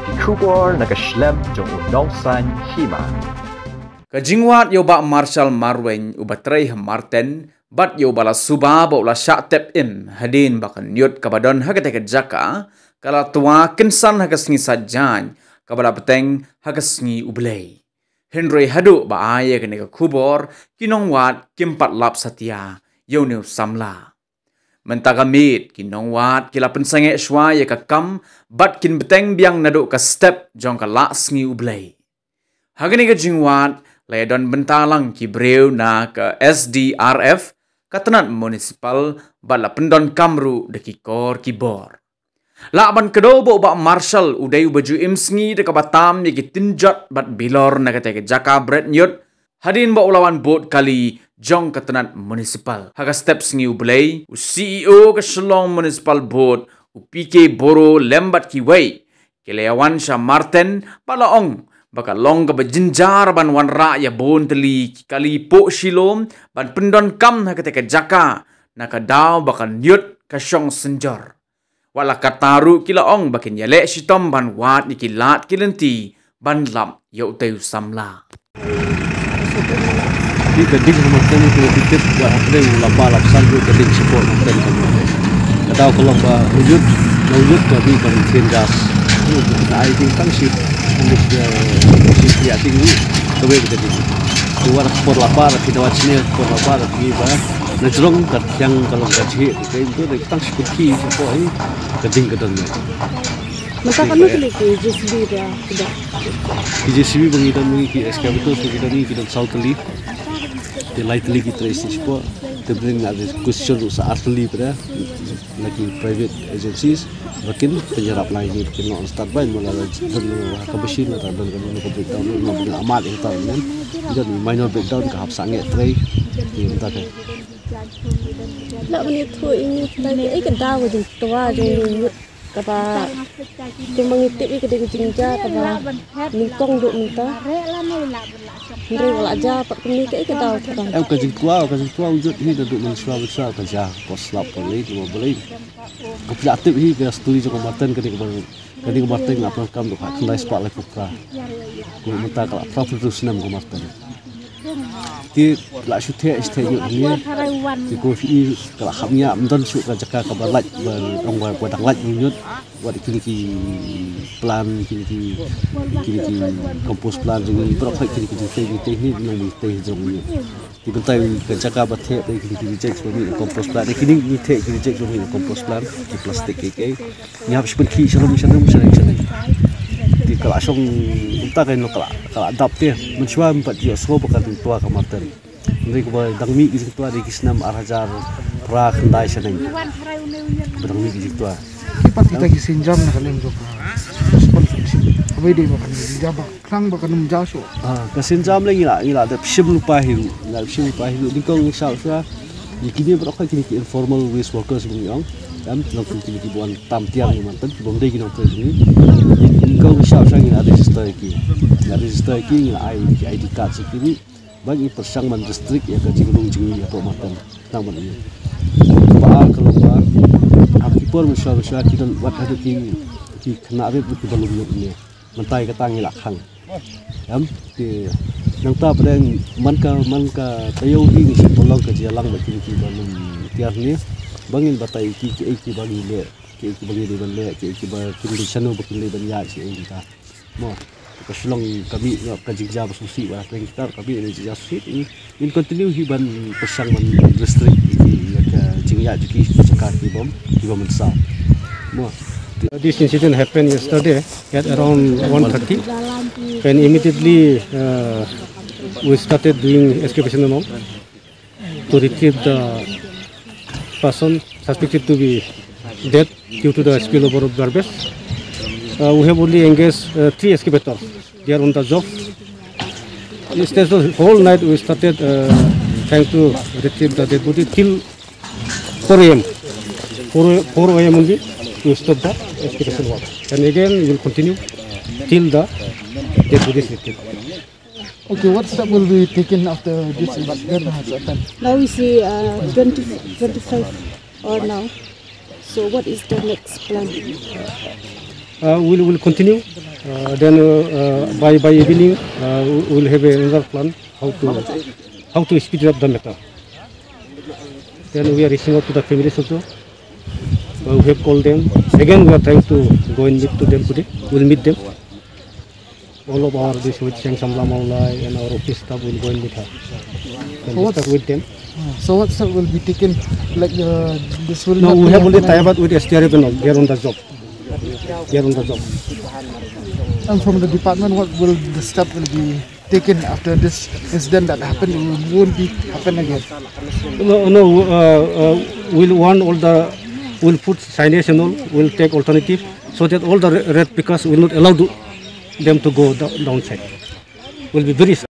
Kubor nakaslem jong unongsan hima. Kajingwat yo ba Marshal Marwen ubatrey Martin bat yo bala suba ba ula syak tep im hadin bakan nyut kabadon hagate jaka kala tua kinsan hagasngi sajjan kabala peteng hagasngi ublay. Henry hadu ba aya kene ka kubor kinongwat kimpat lap satya yo new samla. Mentagamit kinongwat kila pensange shwa ya ka kam bat kin beteng biang nadu ka step jong ka laksngi ublay. Hagani ka jingwat ledon bentalang ki breu na ke SDRF katanat municipal bala pendon kamru de ki kor ki bor. Laban kedobo ba Marshal uday baju imsngi de kabatam ye ki tinjat bat bilor na kate ke jaka bret nyut hadin ba ulawan bot kali jong katanat municipal. Haga step sngi ublay u CEO ke Shillong municipal board u PK Boro lembat ki way keleawan Sha Martin bala ong baka long ka bajinjar ban wan ra ya bon teli kali po shilom ban pendon kam na ketika jaka na ka daw baka nyut ka syong senjor wala kataru kila ong bakin yale shitom ban wat ni kilat kilenti ban lam ya utayu samla di keding Martin itu titik ga akre ula balap salbu keding support Martin kadaw kalau ba wujud gabi kan tindas I think tangship untuk sisi tinggi kewe begitu. Luar sport lapar kita wajibnya sport lapar kita nejrong yang kalau gaji itu dari tangship ki support ini keding kedengnya. Maka kami pilih JCB ya sudah. JCB bang kita mengi excavator kita ni kita Southly di lightly kita isi support tebring ada question saat beli pada lagi private agencies makin penyerap lain ini makin non start by melalui kebesin atau dan kemudian breakdown maupun amat yang tahu kan jadi minor breakdown ke hapsange tray kita kan nak beli tu ini lagi kedau je tua je kapa mengitip ke jinja kapa mintong duk minta Ndre wala aja pak kini ke kedau kan kajing tua wujud ini duduk mensuah besar kerja pos lap boleh cuma boleh kepiatif ini ke studi joko Martin ketika Martin nak pelakam tu kendai sepak lagi putra aku minta kalau profil tu senam ke Martin di lah syuting istimewa ini di kopi kalau hamnya menton suka jaka kabalat berongwar padang lat minut buat kini plan kini kompos plan jadi berapa kini teknik yang teh jomnya di bentai ke jaka bathe kini cek sebagai kompos plan kini teh kini cek sebagai kompos plan di plastik keke ni habis pergi shalom di kalau asong entah kan kalau adapt dia mencuba empat dia semua bekan tua Martin mereka berdangmi di situ ada kisnam arajar pra kendai seneng berdangmi di situ Kipat kita kisinjam na kalem do ka responsibility abai de bakan sinjam klang bakan menjaso kasinjam lagi ila ada psim lupa hiru di kong isau sa kini berapa kini informal waste workers mengyong dan langsung kini buan tam tiang Martin bom de kini operasi ni kong isau sa ila register ki ID card sekini bagi persang man district ya kajinglung jingi ya Martin taman ini ba kalau ba akipor musyawarah kita buat ada ki kena rib ki belum ni mentai katang ila khang yam ti nang ta padang man ka tayo hi ni tolong ka jalang ba ki belum tiar ni bangin batai ki bagi le ki bagi de le ki ba ki chano ba ki le ban ya si kita mo Kesulong kami kajigja basusi ba kita kami ini jasusi in continue hiban pesang man district ya jingya juki sekar di bom mensa mo this incident happened yesterday at around 1:30 and immediately we started doing excavation to retrieve the person suspected to be dead due to the spillover of garbage. We have only engaged 3 excavators. They are on the job. Instead of whole night we started trying to retrieve the dead body till 4 a.m. 4 a.m. only we stop the excavation work. And again we will continue till the dead body is retrieved. Okay, what step will be taken after this incident has happened? Now we see 25 or now. So what is the next plan? we'll continue. Then by evening, we'll have another plan how to speed up the matter. Then we are reaching out to the families also. We have called them. Again, we are trying to go and meet to them today. We'll meet them. All of our this with Cheng Samla Maulai and our office staff will go and meet her. And discuss with them. So what step will be taken? Like this will. No, we have only tied up with STRF and all. They are on the job. They are on the job. And from the department, what will the step will be taken after this incident that happened? It won't be happen again. No. We'll warn all the. We'll put signage and all. We'll take alternative so that all the red pickers will not allow them to go downside. Will be very